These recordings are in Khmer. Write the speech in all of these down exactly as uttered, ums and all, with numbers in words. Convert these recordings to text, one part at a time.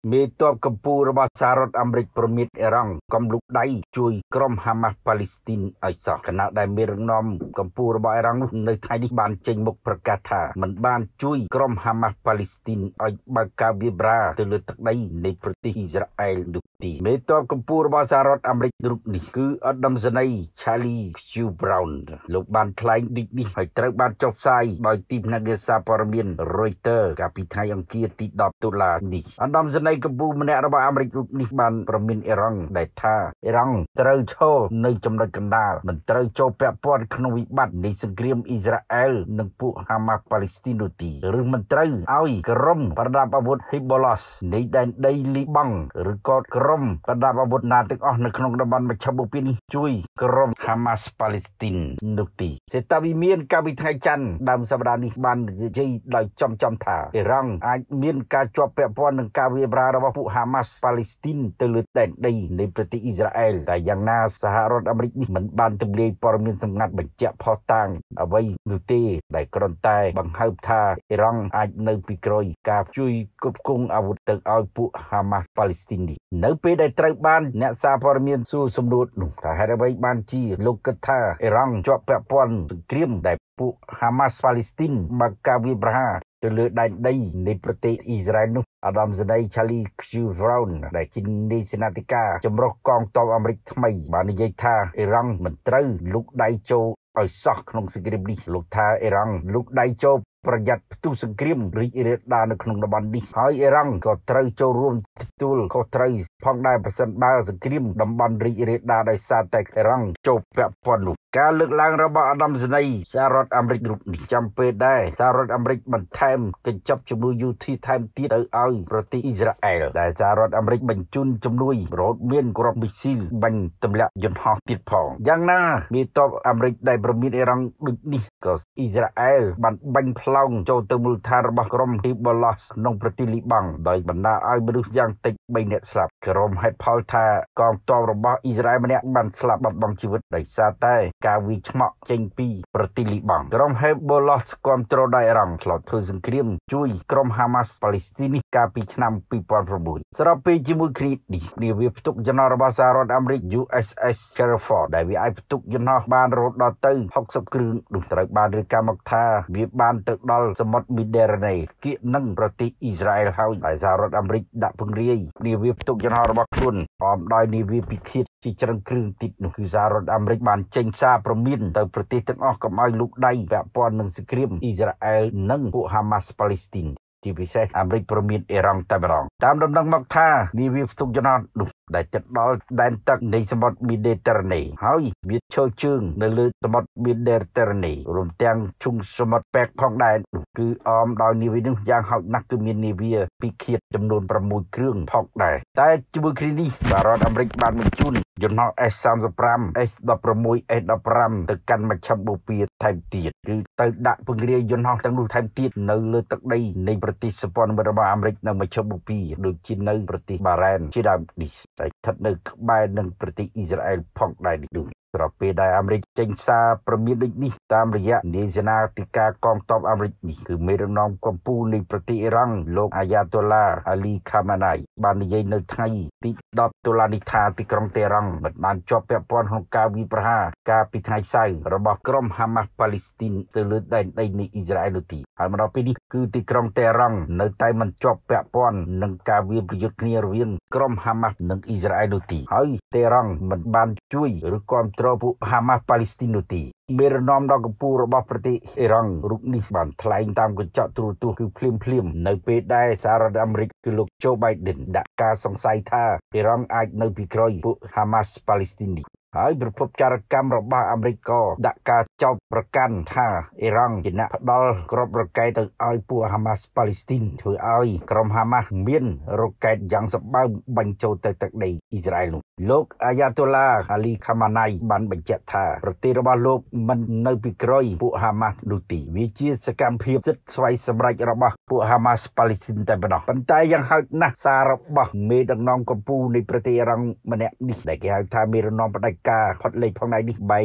មេតបកម្ពុជារបស់សហរដ្ឋអាមេរិកប្រមានអ៊ីរ៉ង់កំលុកដៃជួយក្រុមហាម៉ាស់ប៉ាឡេស្ទីនឲ្យសោះខណៈដែលមេរងនាំកម្ពុជារបស់អ៊ីរ៉ង់នោះនៅថ្ងៃនេះបានចេញមុខប្រកាសថាមិនបានជួយក្រុមហាម៉ាស់ប៉ាឡេស្ទីនឲ្យបើកការវាយប្រាទៅលើទឹកដីនៃប្រទេសអ៊ីស្រាអែលនោះទេមេតបកម្ពុជារបស់សហរដ្ឋអាមេរិករូបនេះគឺឧត្តមសេនីយ៍ Charlie Q Brown លោកបានថ្លែងដូចនេះហើយត្រូវបានចុះផ្សាយដោយទីភ្នាក់ងារសារព័ត៌មាន Reuters កាលពីថ្ងៃអង្គារទីដប់តុលានេះឧត្តមសេនីយ៍កម្ពុជាម្នាក់របស់អាមេរិករូបនេះបានប្រមានអ៊ីរ៉ង់ដែលថាអ៊ីរ៉ង់ត្រូវឈរនៅចំណុចកណ្ដាលមិនត្រូវចូលពាក់ព័ន្ធក្នុងវិបត្តិនៃសង្គ្រាមអ៊ីស្រាអែលនិងពួកហាម៉ាស់ប៉ាឡេស្ទីននោះទេឬមិនត្រូវឲ្យក្រុមប្រដាប់អាវុធ Hezbollah នៃដែនដីលីបង់ឬក៏ក្រុមប្រដាប់អាវុធណាទាំងអស់នៅក្នុងតំបន់មជ្ឈមបូព៌ានេះជួយក្រុមហាម៉ាស់ប៉ាឡេស្ទីននោះទេសេតាវិមានកាលពីថ្ងៃច័ន្ទដើមសប្តាហ៍នេះបាននិយាយដោយចំចំថាអ៊ីរ៉ង់អាចមានការជាប់ពាក់ព័ន្ធនឹងការវាយប្រារបស់ពួកហាម៉ាស់ប៉ាឡេស្ទីនទៅលើដែនដីនៃប្រទេសអ៊ីស្រាអែលតែយ៉ាងណាសហរដ្ឋអាមេរិកនេះមិនបានទម្លាយព័ត៌មានសម្ងាត់បញ្ជាក់ផុសតាងអ្វីនោះទេដែលគ្រាន់តែបង្ហើបថាអ៊ីរ៉ង់អាចនៅពីក្រោយការជួយគ្រប់គ្រងអាវុធទៅឲ្យពួកហាម៉ាស់ប៉ាឡេស្ទីននេះនៅពេលដែលត្រូវបានអ្នកសារព័ត៌មានសួរសំណួរនោះថាហេតុអ្វីបានជាលោកគិតថាអ៊ីរ៉ង់ជាប់ពាក់ព័ន្ធសង្គ្រាមដែលពួកហាម៉ាស់ប៉ាឡេស្ទីនបើកការវាយប្រហារទៅលើដែនដីនៃប្រទេសអ៊ីស្រាអែលនោះអាដាមសេនីយ៍ Charlie Q Brown ដែលជានាយសេនាធិការចម្រុះកងទ័ពអាមេរិកថ្មីបាននិយាយថាអ៊ីរ៉ង់មិនត្រូវលូកដៃចូលឲ្យសោះក្នុងសង្គ្រាមនេះលោកថាអ៊ីរ៉ង់លូកដៃចូលប្រយ័ត្នផ្ទុះសង្គ្រាមរីករាលដាលនៅក្នុងតំបន់នេះហើយអ៊ីរ៉ង់ក៏ត្រូវចូលរួមទទួលខុសត្រូវផងដែរប្រសិនបើសង្គ្រាមតំបន់រីករាលដាលដោយសារតែអ៊ីរ៉ង់ចូលពាក់ព័ន្ធនោះការលើកឡើងរបស់អាដាមសេនីយ៍សហរដ្ឋអាមេរិករូបនេះចាំពេលដែរសហរដ្ឋអាមេរិកបន្ថែមកញ្ចប់ជំនួយយោធាថែមទៀតទៅឲ្យប្រទេសអ៊ីស្រាអែលដែលសហរដ្ឋអាមេរិកបញ្ជូនជំនួយរហូតមានគ្រាប់មីស៊ីលបាញ់ទម្លាក់យន្តហោះទៀតផងយ៉ាងណាមេតបអាមេរិកដែលប្រមានអ៊ីរ៉ង់ដូចនេះក៏អ៊ីស្រាអែលបានបាញ់ផ្លោងចូលទៅមូលដ្ឋានរបស់ក្រុម Hezbollah ក្នុងប្រទេសលីបង់ដោយបណ្ដាឲ្យមនុស្សយ៉ាងតិចបីនាក់ស្លាប់ក្រុមហេតុផលថាកងទ័ពរបស់អ៊ីស្រាអែលម្នាក់បានស្លាប់បាត់បង់ជីវិតដោយសារតែការវាយឆ្មក់ចេញពីប្រទេសលីបង់ក្រុម Hezbollah គ្រប់គ្រងដោយអ៊ីរ៉ង់ធ្លាប់ធ្វើសង្គ្រាមជួយក្រុមហាម៉ាស់ប៉ាឡេស្ទីននេះកាលពីឆ្នាំពីរពាន់ប្រាំមួយស្របពេលជាមួយគ្នានេះនាវាផ្ទុកយន្តហោះរបស់សហរដ្ឋអាមេរិក U S S Sheriford ដែលវាអាចផ្ទុកយន្តហោះបានរហូតដល់ទៅហុកសិបគ្រឿងនោះត្រូវបានរាយការណ៍មកថាវាបានទៅដល់សមុទ្រមីឌែរ៉ាណេគៀកនឹងប្រទេសអ៊ីស្រាអែលហើយហើយសហរដ្ឋអាមេរិកដាក់ពង្រាយនាវាផ្ទុកយន្តហោះរបស់ខ្លួនអមដោយនាវាពិឃាតជាច្រើនគ្រឿងទៀតនោះគឺសហរដ្ឋអាមេរិកបានចេញសារព្រមានទៅប្រទេសទាំងអស់កុំឲ្យលូកដៃពាក់ព័ន្ធនឹងសង្គ្រាមអ៊ីស្រាអែលនិងពួកហាម៉ាស់ប៉ាឡេស្ទីនជាពិសេសអាមេរិកប្រមានអ៊ីរ៉ង់តែម្ដងតាមដំណឹងមកថានាវាផ្ទុកយន្តហោះនោះដែលជិតដល់ដែនទឹកនៃសមុទ្រមីឌែរ៉ាណេហើយវាឈរជើងនៅលើសមុទ្រមីឌែរ៉ាណេរួមទាំងឈុងសមុទ្រប៉ែកផងដែរនោះគឺអមដោយនាវានោះយ៉ាងហោចណាស់គឺមាននាវាពិឃាតចំនួនប្រាំមួយគ្រឿងផងដែរតែជាមួយគ្នានេះសហរដ្ឋអាមេរិកបានបញ្ជូនយន្តហោះ S សាមសិបប្រាំ S ដប់ប្រាំមួយ S ដប់ប្រាំទៅកាន់មជ្ឈមបូព៌ាថែមទៀតគឺទៅដាក់ពង្រាយយន្តហោះទាំងនោះថែមទៀតនៅលើទឹកដីនៃប្រទេសសម្ព័ន្ធមិត្តរបស់អាមេរិកនៅមជ្ឈមបូព៌ាដូចជានៅប្រទេសបារ៉ែនជាដើមនេះតែស្ថិតនៅក្បែរនឹងប្រទេសអ៊ីស្រាអែលផងដែរនេះនោះស្របពេលដែលអាមេរិកចេញសារព្រមានដូចនេះតាមរយៈនាយសេនាធិការកងទ័ពអាមេរិកនេះគឺមេដឹកនាំកម្ពុជានៃប្រទេសអ៊ីរ៉ង់លោកអាយ៉ាតូឡាអាលីខាម៉ាណៃបាននិយាយនៅថ្ងៃទីដប់តុលានេះថាទីក្រុងតេហ៍រ៉ង់មិនបានជាប់ពាក់ព័ន្ធក្នុងការវាយប្រហារការពីថ្ងៃសៅរ៍របស់ក្រុមហាម៉ាស់ប៉ាឡេស្ទីនទៅលើដែនដីនៃអ៊ីស្រាអែលនោះទេហើយមកដល់ពេលនេះគឺទីក្រុងតេហ៍រ៉ង់នៅតែមិនជាប់ពាក់ព័ន្ធនឹងការវាយប្រយុទ្ធគ្នារវាងក្រុមហាម៉ាស់និងអ៊ីស្រាអែលនោះទេហើយតេហ៍រ៉ង់មិនបានជួយឬគាំទ្រពួកហាម៉ាស់ប៉ាឡេស្ទីននោះទេមេរណមដល់កម្ពុជារបស់ប្រទេសអ៊ីរ៉ង់រូបនេះបានថ្លែងតាមកញ្ចក់ទូរទស្សន៍គឺភ្លាមភ្លាមនៅពេលដែលសហរដ្ឋអាមេរិកគឺលោកโจ Biden ដាក់ការសង្ស័យថាអ៊ីរ៉ង់អាចនៅពីក្រោយពួកហាម៉ាស់ប៉ាឡេស្ទីននេះហើយប្រភពចារកម្មរបស់អាមេរិកក៏ដាក់ការចោទប្រកាន់ថាអ៊ីរ៉ង់ជាអ្នកផ្ដល់គ្រាប់រ៉ុកែតទៅឲ្យពួកហាម៉ាស់ប៉ាឡេស្ទីនធ្វើឲ្យក្រុមហាម៉ាស់មានរ៉ុកែតយ៉ាងសម្បើមបាញ់ចូលទៅទឹកដីអ៊ីស្រាអែលនោះលោកអាយ៉ាតូឡាអាលីខាម៉ាណៃបានបញ្ជាក់ថាប្រទេសរបស់លោកមិននៅពីក្រោយពួកហាម៉ាស់នោះទេវាជាសកម្មភាពសិទ្ធិស្វ័យសម្រេចរបស់ពួកហាម៉ាស់ប៉ាឡេស្ទីនតែប៉ុណ្ណោះប៉ុន្តែយ៉ាងហោចណាស់សាររបស់មេដឹកនាំកម្ពុជានៃប្រទេសអ៊ីរ៉ង់ម្នាក់នេះដែលគេហៅថាមេដឹកនាំផ្ដាច់ការផុតលេខផងដែរនេះបែរជា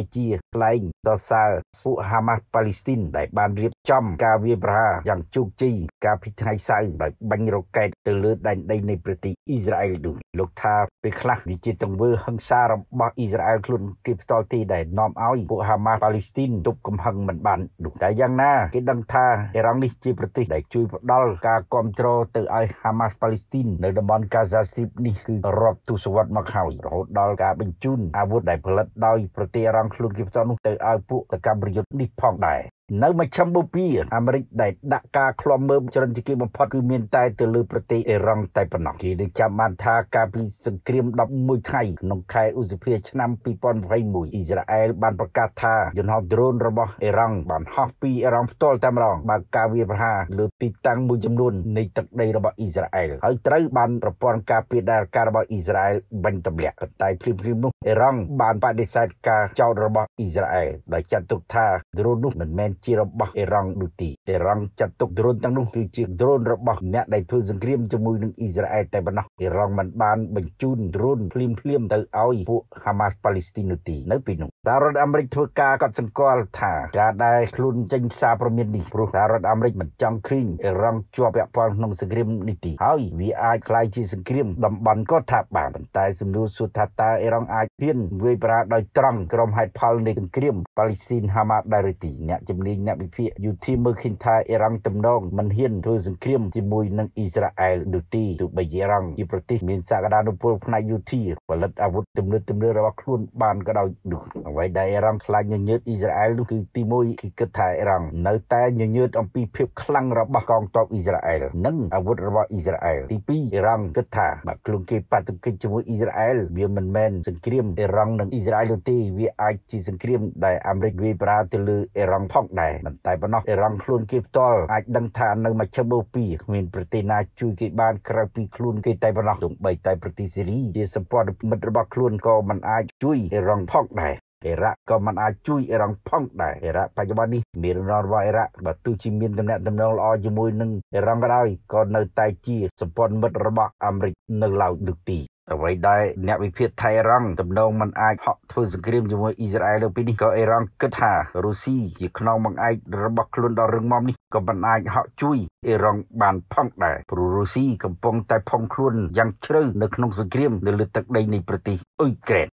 ថ្លែងសរសើរពួកហាម៉ាស់ប៉ាឡេស្ទីនដែលបានរៀបចំការវាយប្រហារយ៉ាងជោគជ័យកាលពីថ្ងៃសៅរ៍ដោយបាញ់រ៉ុកែតទៅលើដែនដីនៃប្រទេសអ៊ីស្រាអែលនោះលោកថាពេលខ្លះវាជាទង្វើហិង្សារបស់អ៊ីស្រាអែលខ្លួនគេផ្ទាល់ទេដែលនាំឲ្យពួកហាម៉ាស់ប៉ាឡេស្ទីនទប់កំហឹងមិនបាននោះតែយ៉ាងណាគេដឹងថាអ៊ីរ៉ង់នេះជាប្រទេសដែលជួយផ្ដល់ការគ្រប់គ្រងទៅឲ្យហាម៉ាស់ប៉ាឡេស្ទីននៅតំបន់ Gaza Strip នេះគឺរាប់ទសវត្សរ៍មកហើយរហូតដល់ការបញ្ជូនអាវុធដែលផលិតដោយប្រទេសអ៊ីរ៉ង់ខ្លួនគេផ្ទាល់នោះទៅឲ្យពួកសកម្មប្រយុទ្ធនេះផងដែរនៅមជ្ឈមបូព៌ាអាមេរិកដែលដាក់ការឃ្លាំមើលច្រើនជាងគេបំផុតគឺមានតែទៅលើប្រទេសអ៊ីរ៉ង់តែប៉ុណ្ណោះគេនឹងចាំបានថាកាលពីសង្គ្រាមដប់មួយថ្ងៃក្នុងខែឧសភាឆ្នាំពីរពាន់ยี่สิบเอ็ดអ៊ីស្រាអែលបានប្រកាសថាយន្តហោះដ្រូនរបស់អ៊ីរ៉ង់បានហោះពីអ៊ីរ៉ង់ផ្ទាល់តែម្ដងបើកការវាយប្រហារលើទីតាំងមួយចំនួននៃទឹកដីរបស់អ៊ីស្រាអែលហើយត្រូវបានប្រព័ន្ធការពារដែនការរបស់អ៊ីស្រាអែលបាញ់ទម្លាក់តែភ្លាមៗនោះអ៊ីរ៉ង់បានបដិសេធការចោទរបស់អ៊ីស្រាអែលដោយចាត់ទុកថាដ្រូននោះមិនមែនជារបស់អ៊ីរ៉ង់នោះទេអ៊ីរ៉ង់ចាត់ទុកដ្រូនទាំងនោះគឺជាដ្រូនរបស់អ្នកដែលធ្វើសង្គ្រាមជាមួយនឹងអ៊ីស្រាអែលតែប៉ុណ្ណោះអ៊ីរ៉ង់មិនបានបញ្ជូនដ្រូនភ្លាមភ្លាមទៅឲ្យពួកហាម៉ាស់ប៉ាឡេស្ទីននោះទេនៅពេលនោះសហរដ្ឋអាមេរិកធ្វើការកត់សម្គាល់ថាការដែលខ្លួនចេញសារព្រមាននេះព្រោះសហរដ្ឋអាមេរិកមិនចង់ឃើញអ៊ីរ៉ង់ជាប់ពាក់ព័ន្ធក្នុងសង្គ្រាមនេះទេហើយវាអាចក្លាយជាសង្គ្រាមតំបន់ក៏ថាបានប៉ុន្តែសំណួរសួរថាតើអ៊ីរ៉ង់អាចហ៊ានវាយប្រហារដោយត្រង់ក្រុមហេតុផលនៃសង្គ្រាមប៉ាឡេស្ទីនហាម៉ាស់ដែរឬទេអ្នកជំនាញអ្នកវិភាគយូធីមើលឃើញថាអ៊ីរ៉ង់ទំនងមិនហ៊ានធ្វើសង្គ្រាមជាមួយនឹងអ៊ីស្រាអែលនោះទេទោះបីអ៊ីរ៉ង់ជាប្រទេសមានសក្តានុពលផ្នែកយោធាផលិតអាវុធទំនើបទំនើបរបស់ខ្លួនបានក៏ដោយនោះអ្វីដែលអ៊ីរ៉ង់ខ្លាចញញើតអ៊ីស្រាអែលនោះគឺទីមួយគឺគិតថាអ៊ីរ៉ង់នៅតែញញើតអំពីភាពខ្លាំងរបស់កងទ័ពអ៊ីស្រាអែលនិងអាវុធរបស់អ៊ីស្រាអែលទីពីរអ៊ីរ៉ង់គិតថាបើខ្លួនគេបាតុកិច្ចជាមួយអ៊ីស្រាអែលវាមិនមែនសង្គ្រាមអ៊ីរ៉ង់និងអ៊ីស្រាអែលនោះទេវាអាចជាសង្គ្រាមដែលអាមេរិកវាយប្រហារទៅលើអ៊ីរ៉ង់ផងដែរមិនតែប៉ុណ្ណោះអ៊ីរ៉ង់ខ្លួនគេផ្ទាល់អាចដឹងថានៅមជ្ឈមបូព៌ាគ្មានប្រទេសណាជួយគេបានក្រៅពីខ្លួនគេតែប៉ុណ្ណោះទោះបីតែប្រទេសសេរីជាសម្ព័ន្ធមិត្តរបស់ខ្លួនក៏មិនអាចជួយអ៊ីរ៉ង់ផងដែរអ៊ីរ៉ាក់ក៏មិនអាចជួយអ៊ីរ៉ង់ផងដែរអ៊ីរ៉ាក់បច្ចុប្បន្ននេះមានរណរបស់អ៊ីរ៉ាក់បើទោះជាមានទំនាក់ទំនងល្អជាមួយនឹងអ៊ីរ៉ង់ក៏ដោយក៏នៅតែជាសម្ព័ន្ធមិត្តរបស់អាមេរិកនៅឡើយនោះទេអ្វីដែលអ្នកវិភាគថៃអ៊ីរ៉ង់ទំនងមិនអាចហក់ធ្វើសង្គ្រាមជាមួយអ៊ីស្រាអែលនៅពេលនេះក៏អ៊ីរ៉ង់គិតថារុស្ស៊ីជាខ្នងបង្អែករបស់ខ្លួនដ៏រឹងមាំនេះក៏មិនអាចហក់ជួយអ៊ីរ៉ង់បានផងដែរព្រោះរុស្ស៊ីកំពុងតែផុងខ្លួនយ៉ាងជ្រៅនៅក្នុងសង្គ្រាមនៅលើទឹកដីនៃប្រទេសអ៊ុយក្រែន